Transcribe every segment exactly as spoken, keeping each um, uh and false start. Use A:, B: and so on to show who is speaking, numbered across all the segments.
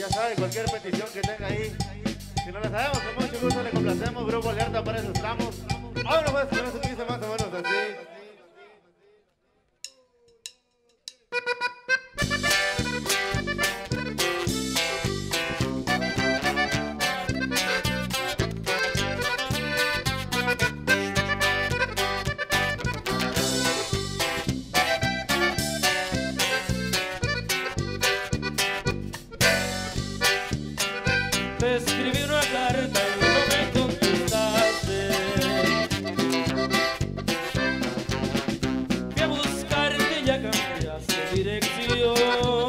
A: Ya sabe, cualquier petición que tenga ahí. Si no la sabemos, con mucho gusto le complacemos. Grupo Alerta, para eso estamos. Ahora pues, con eso dice más o menos así.
B: Te escribí una carta y no me contestaste. Fui a buscarte y ya cambiaste dirección.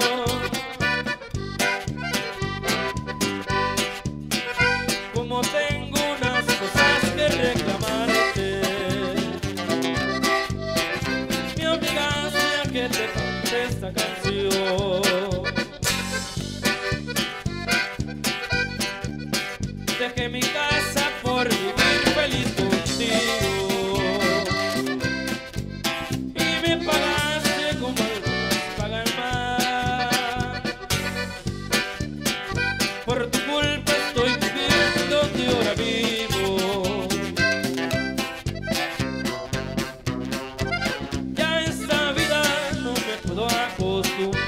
B: Como tengo unas cosas que reclamarte, me obligaste a que te cante esta canción. Dejé mi casa por vivir feliz contigo y me pagaste como algunos pagan más. Por tu culpa estoy viviendo donde ahora vivo. Ya a esta vida no me puedo acostumbrar.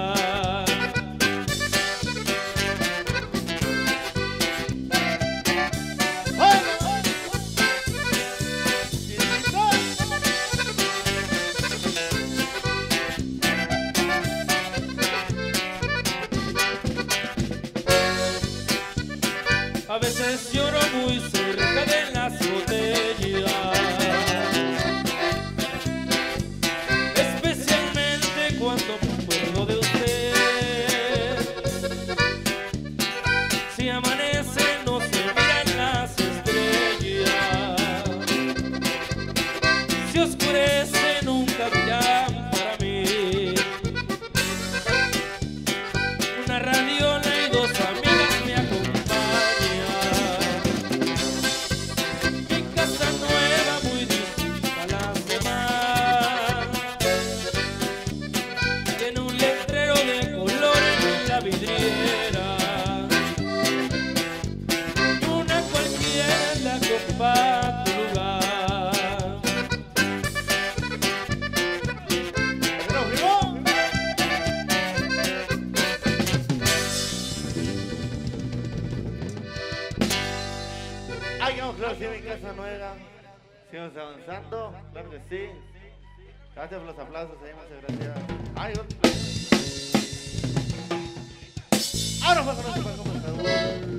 B: A veces lloro muy cerca de las botellas, especialmente cuando me acuerdo de usted. Si amanece no se miran las estrellas, si oscurece nunca brillan para mí. Una radiola y dos amigas me acompañan. Una cualquiera es la que ocupa tu lugar.
A: Ay, vamos, claro, sí, mi casa nueva. Seguimos avanzando, claro que sí. Gracias por los aplausos, ahí, muchas gracias. Ay, otro. Ahora fue con nosotros, ¿cómo está?